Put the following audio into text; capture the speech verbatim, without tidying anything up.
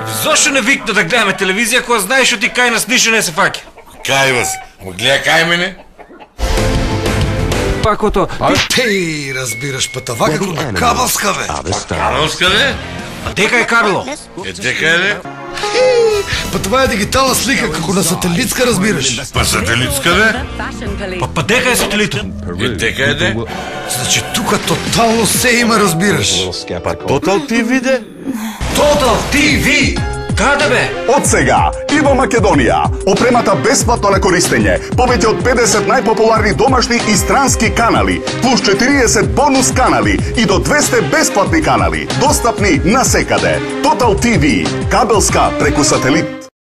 Зошто не викна да гледаме телевизија кога знаеш што ти кај нас ништо не се фаќа? Кај вас? Ама гледа кај мене? Пакото... Теј, разбираш, па това како на кабелска, бе. Кабелска, бе? А дека е Карло? Е, дека е, бе? Па това е дигитална слика, како на сателитска, разбираш. Па сателитска, бе? Па, па дека е сателитот? Е, дека е, де? Значи, тука тотално се има, разбираш. Па Тотал ти ви, де? Тотал ти ви! Каде бе? Од сега и во Македонија, опремата бесплатно на користење, повеќе од педесет најпопуларни домашни и странски канали, плюс четириесет бонус канали и до двесте бесплатни канали, достапни насекаде. Тотал ти ви, кабелска преку сателит.